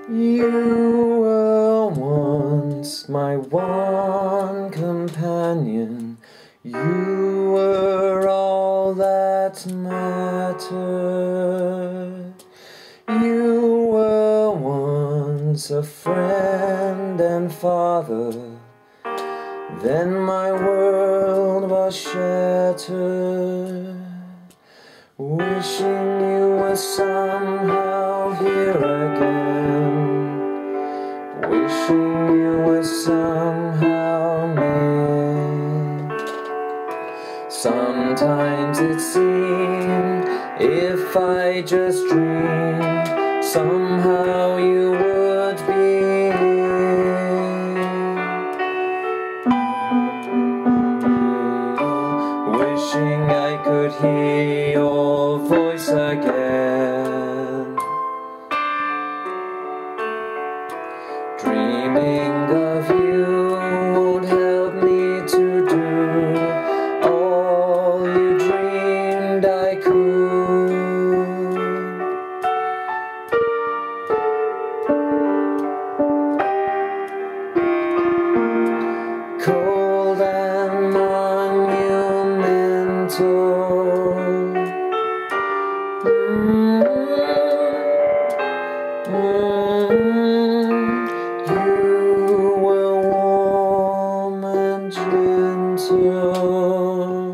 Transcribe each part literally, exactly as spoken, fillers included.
You were once my one companion. You were all that mattered. You were once a friend and father. Then my world was shattered. Wishing you were somehow here again. Wishing you were somehow near. Sometimes it seemed if I just dreamed, somehow you would be here. Wishing I could hear your voice again. Dreaming of you won't help me to do all you dreamed I could. Cold and monumental. Mm-hmm. Mm-hmm. You were warm and gentle.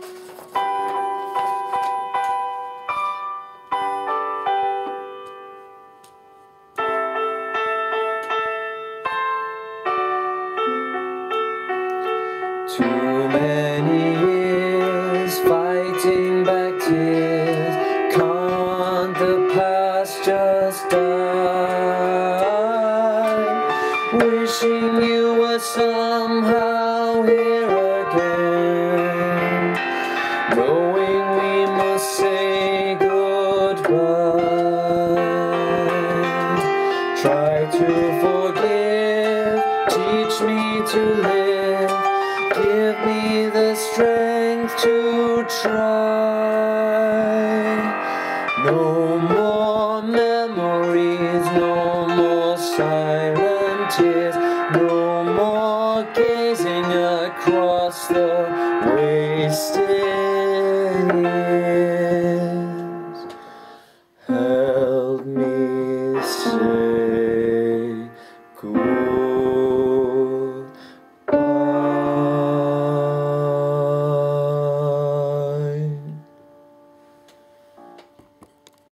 Too many years fighting back tears. Can't the past just die? Wishing you were somehow here again. Knowing we must say goodbye. Try to forgive, teach me to live. Give me the strength to try. No more memories, no more silent tears, no more gazing across the wasted years.